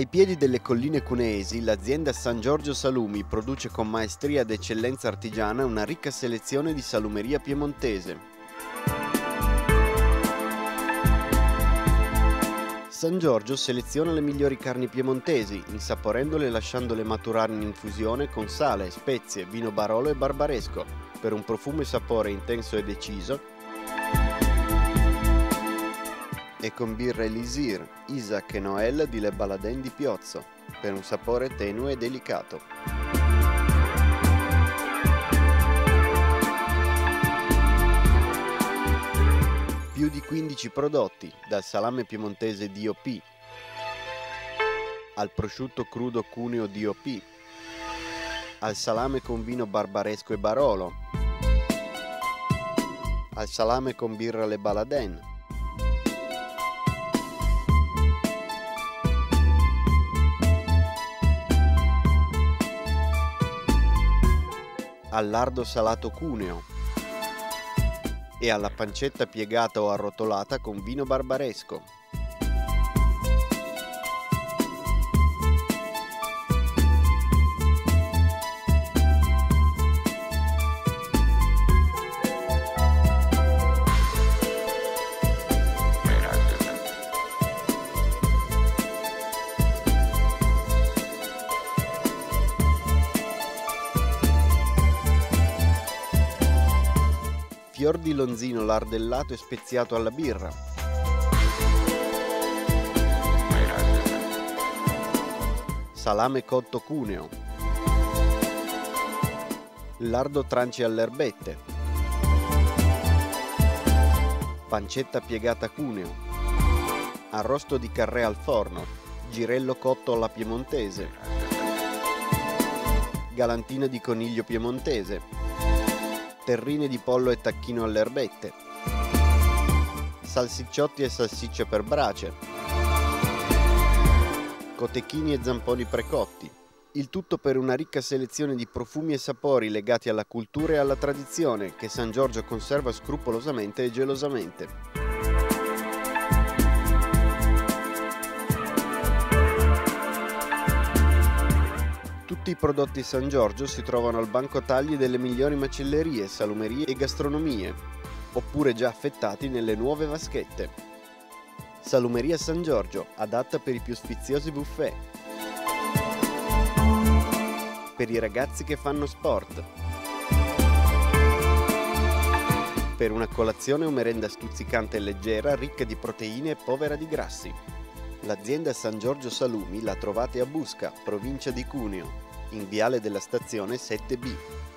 Ai piedi delle colline cuneesi, l'azienda San Giorgio Salumi produce con maestria ed eccellenza artigiana una ricca selezione di salumeria piemontese. San Giorgio seleziona le migliori carni piemontesi, insaporendole e lasciandole maturare in infusione con sale, spezie, vino barolo e barbaresco, per un profumo e sapore intenso e deciso, e con birra Elisir, Isaac e Noel di Le Baladin di Piozzo, per un sapore tenue e delicato. Più di 15 prodotti, dal salame piemontese DOP, al prosciutto crudo cuneo DOP, al salame con vino barbaresco e barolo, al salame con birra Le Baladin, al lardo salato cuneo e alla pancetta piegata o arrotolata con vino barbaresco. Fior di lonzino lardellato e speziato alla birra, salame cotto cuneo, lardo tranci alle erbette, pancetta piegata cuneo, arrosto di carré al forno, girello cotto alla piemontese, galantina di coniglio piemontese, terrine di pollo e tacchino alle erbette, salsicciotti e salsicce per brace, cotechini e zamponi precotti, il tutto per una ricca selezione di profumi e sapori legati alla cultura e alla tradizione che San Giorgio conserva scrupolosamente e gelosamente. Tutti i prodotti San Giorgio si trovano al banco tagli delle migliori macellerie, salumerie e gastronomie, oppure già affettati nelle nuove vaschette. Salumeria San Giorgio, adatta per i più sfiziosi buffet, per i ragazzi che fanno sport, per una colazione o merenda stuzzicante e leggera, ricca di proteine e povera di grassi. L'azienda San Giorgio Salumi la trovate a Busca, provincia di Cuneo, in viale della stazione 7B.